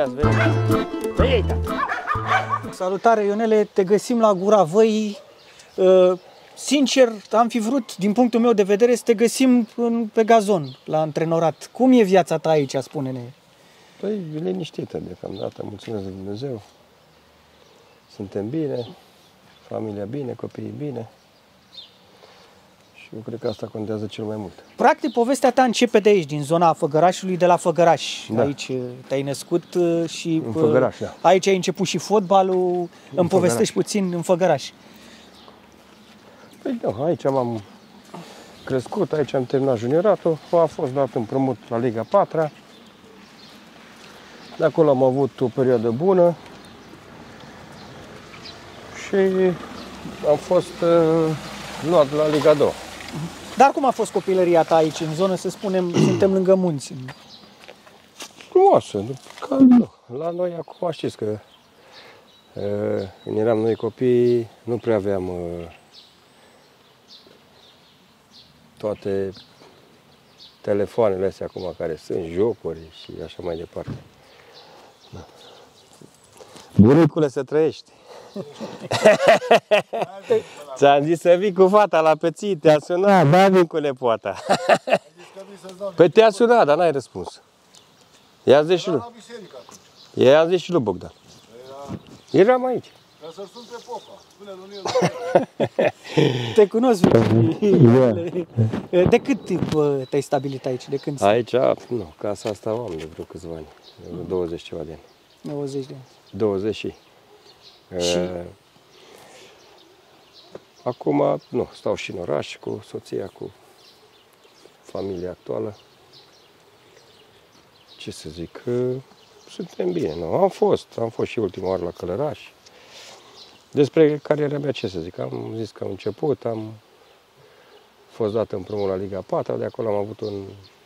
ați venit. Ei, salutare, Ionele, te găsim la Gura Văii. Sincer, am fi vrut, din punctul meu de vedere, să te găsim pe gazon, la antrenorat. Cum e viața ta aici, spune-ne? Păi, liniștită deocamdată, mulțumesc de Dumnezeu. Suntem bine, familia bine, copiii bine. Și eu cred că asta contează cel mai mult. Practic, povestea ta începe de aici, din zona Făgărașului, de la Făgăraș. Da. Aici te-ai născut și în Făgăraș, da. Aici ai început și fotbalul. Îmi povestești puțin în Făgăraș. Păi da, aici m-am crescut, aici am terminat junioratul, a fost dat împrumut la Liga 4. De acolo am avut o perioadă bună și am fost luat la Liga 2. Dar cum a fost copilăria ta aici, în zonă, să spunem, suntem lângă munți? Frumoasă, la noi acum știți că când eram noi copii, nu prea aveam toate telefoanele astea acum care sunt, jocuri și așa mai departe. Da. Bunicule, să trăiești! Ți-am zis să vii cu fata la peții, te-a sunat, da, vin cu nepoata. Păi te-a sunat, dar n-ai răspuns. I-a zis și lui. I-a zis și lui Bogdan. Eram aici. Ca să-l sun pe Popa. Spune-l lui. Te cunosc. De cât timp te-ai stabilit aici? De când? Aici, nu, casa asta am de vreo câțiva ani. 20 ceva de ani. 90 de ani. 20 și. Acum, nu, stau și în oraș cu soția, cu familia actuală. Ce să zic, suntem bine, nu? Am fost și ultima oară la Călăraș. Despre cariera mea, ce să zic, am zis că am început, am fost dat împrumut la Liga 4, de acolo am avut un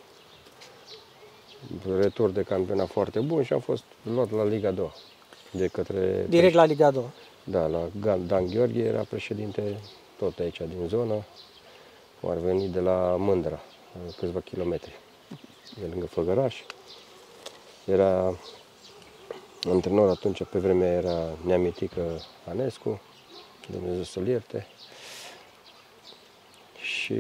retur de campionat foarte bun și am fost luat la Liga 2. De către direct la Liga 2. Da, la Dan Gheorghe era președinte, tot aici din zonă. Ar veni de la Mândra, câțiva kilometri, de lângă Făgăraș. Era antrenor atunci, pe vremea era Neamitică Anescu, Dumnezeu să-l ierte. Și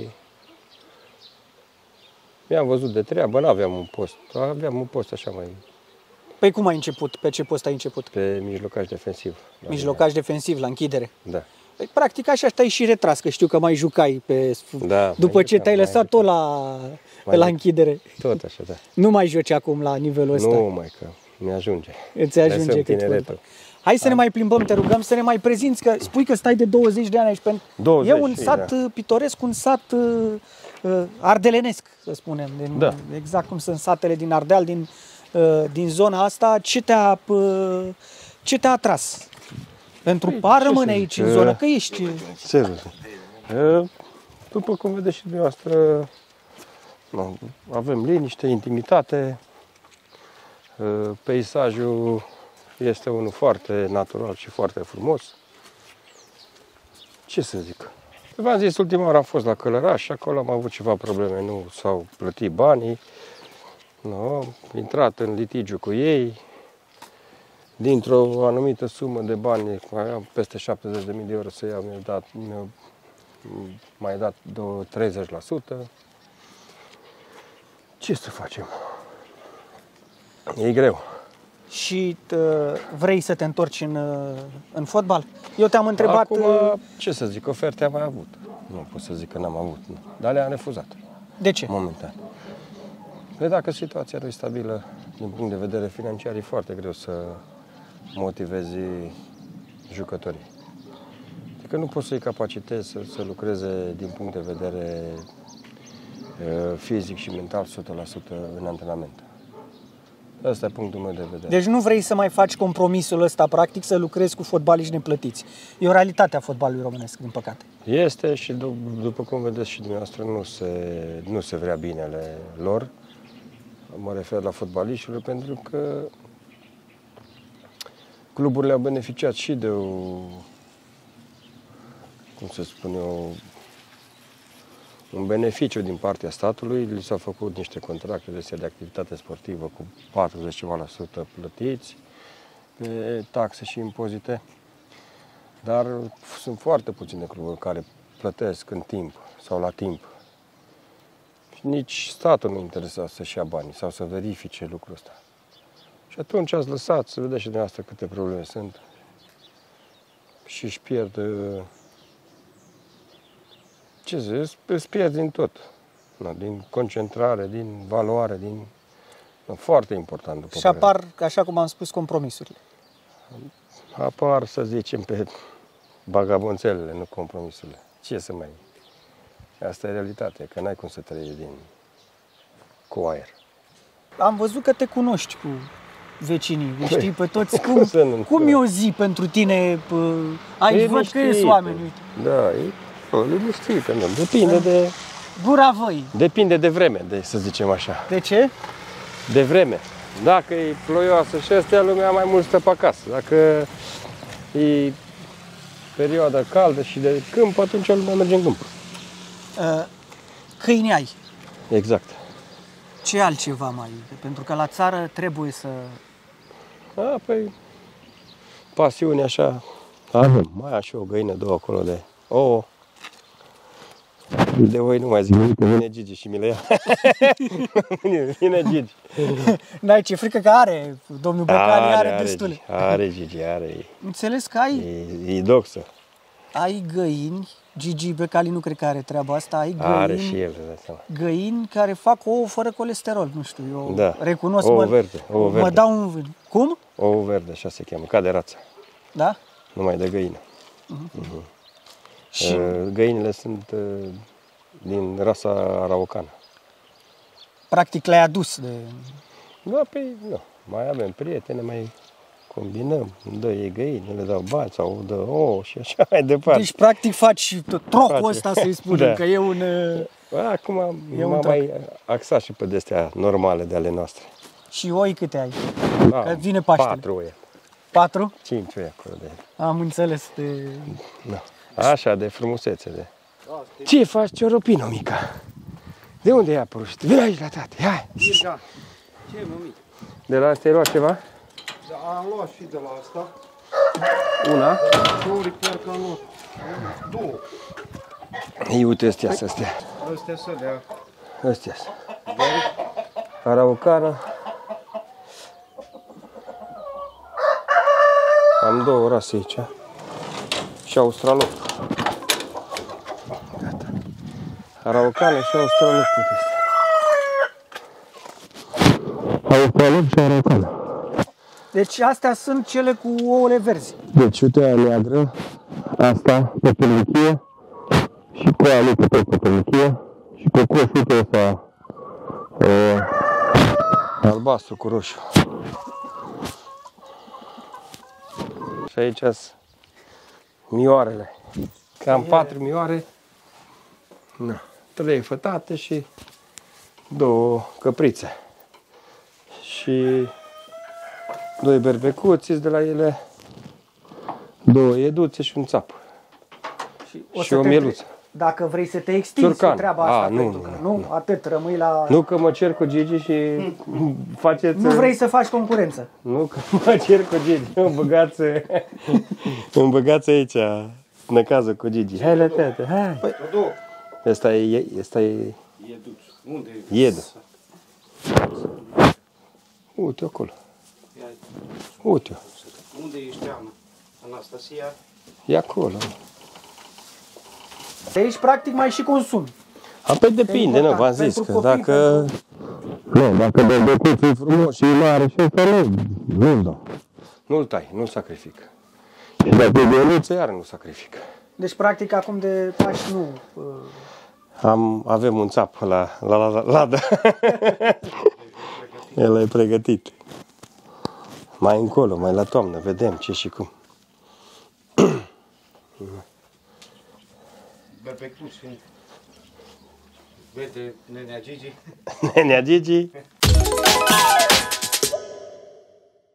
mi-am văzut de treabă, n-aveam un post, aveam un post așa mai... Păi cum ai început? Pe ce post ai început? Pe mijlocaș defensiv. Mijlocaș defensiv, la închidere? Da. Păi, practic așa te-ai și retras, că știu că mai jucai după ce te-ai lăsat tot la închidere. Tot așa, da. Nu mai joci acum la nivelul ăsta? Nu mai, că mi-ajunge. Îți ajunge cât fotbal. Hai să ne mai plimbăm, te rugăm să ne mai prezinți, că spui că stai de 20 de ani aici. 20, e un sat pitoresc, un sat ardelenesc, să spunem. Exact cum sunt satele din Ardeal, din zona asta. Ce te-a atras? Pentru a rămâne aici în zonă, că ești... După cum vedeți și dumneavoastră, avem liniște, intimitate, peisajul este unul foarte natural și foarte frumos. Ce să zic? V-am zis, ultima oară am fost la Călăraș și acolo am avut ceva probleme, nu s-au plătit banii, am intrat în litigiu cu ei. Dintr-o anumită sumă de bani, mai am peste 70.000 de euro să iau, mi-au mai dat 30%. Ce să facem? E greu. Și vrei să te întorci în fotbal? Eu te-am întrebat... Acum, ce să zic, oferte am mai avut. Nu pot să zic că n-am avut, nu. Dar le-am refuzat. De ce? Momentan. Păi dacă situația nu e stabilă, din punct de vedere financiar, e foarte greu să motivezi jucătorii. Adică nu poți să-i capacitezi să lucreze din punct de vedere fizic și mental 100% în antrenament. Ăsta e punctul meu de vedere. Deci nu vrei să mai faci compromisul ăsta, practic, să lucrezi cu fotbaliști neplătiți. E o realitate a fotbalului românesc, din păcate. Este și, după cum vedeți și dumneavoastră, nu se vrea binele lor. Mă refer la fotbaliștilor, pentru că cluburile au beneficiat și de o, cum să spun eu, un beneficiu din partea statului, li s-au făcut niște contracte de activitate sportivă cu 40% plătiți pe taxe și impozite, dar sunt foarte puține cluburi care plătesc în timp sau la timp. Și nici statul nu interesează să-și ia banii sau să verifice lucrul ăsta. Și atunci ați lăsat să vedeți și dumneavoastră câte probleme sunt și își pierd, ce să zic, îți pierd din tot. Din concentrare, din valoare, din... Foarte important. După Și apar, așa cum am spus, compromisurile. Apar, să zicem, pe bagabonțelele, nu compromisurile. Ce să mai... Asta e realitatea, că n-ai cum să trăiești cu aer. Am văzut că te cunoști cu vecinii, îi știi pe toți. Cum e o zi pentru tine? Ai văd că ies oameni. Da, e liniștită, nu. Depinde de... Gura văii. Depinde de vreme, să zicem așa. De ce? De vreme. Dacă e ploioasă și astea, lumea mai mult stă pe acasă. Dacă e perioada caldă și de câmp, atunci lumea merge în câmp. Câini ai. Exact. Ce altceva mai? Pentru că la țară trebuie să... Păi, pasiune așa. Avem. Mai am și o găină, două acolo de ouă. De oi nu mai zic nimic, că vine Gigi și mi le ia. Vine Gigi. N-ai ce frică că are, domnul Becali are destule. Are Gigi, are. Înțeles că ai... E doxă. Ai găini, Gigi Becali nu cred că are treaba asta, ai găini... Are și el, îți dai seama. Găini care fac ouă fără colesterol, nu știu, eu recunosc. Ouă verde, ouă verde. Mă dau un vânt. Cum? Ouă verde, așa se cheamă, ca de rață. Da? Numai de găină. Și... Găinile sunt din rasa araucană. Practic le-ai adus de... Da, păi, nu. Mai avem prietene, mai combinăm, dă ei găini, le dau bani sau dă ouă și așa mai departe. Deci, practic, faci trocul ăsta, să-i spunem, că e un... Acum m-am mai axat și pe de-astea normale de ale noastre. Și oi câte ai? Că vine Paștele. 4 oi. 4? 5 oi acolo de... Am înțeles de... Da. Așa, de frumusețe, de... Ce faci, Cioropino, mica? De unde ai apărut? Vine aici la tate, hai! Irga, ce mămică? De la asta ai luat ceva? Da, am luat și de la asta. Una? Două parcă am luat. Două. Ei, uite astea. Astea să dea. Astea. Araucană. Am două rase aici. Și australop. Gata. Araucană și australop. Australop și araucană. Deci astea sunt cele cu ouăle verzi. Deci uite aia neagră, asta pe pelnichie și cu aia mică pe pelnichie și cocoșul uite ăsta albastru cu roșu. Și aici sunt mioarele. Cam 4 mioare, 3 fătate și 2 căprițe. Și 2 berbecuți de la ele, 2 eduțe și un țap. Și o mieluță. Dacă vrei să te extinzi cu treaba asta, nu, atât, rămâi la... Nu că mă cer cu Gigi și faceți... Nu vrei să faci concurență. Nu că mă cer cu Gigi, îmi băgați aici năcază cu Gigi. Hai la tată, hai! Asta e... Ieduț. Unde e? Iedă. Uite acolo. Uite-o. Unde ești, Anastasia? E acolo. De aici, practic, mai și consumi. Păi depinde, nu, v-am zis că dacă... Nu, dacă berbecuțul e frumos și e mare și ăsta, nu-l dau. Nu-l tai, nu-l sacrific. Și dacă e mieluță, iar nu sacrific. Deci, practic, acum de Paști nu... Avem un țap la ladă. El e pregătit. Mai încolo, mai la toamnă, vedem ce și cum. Berbecuț, vede nenea Gigi. Nenea Gigi.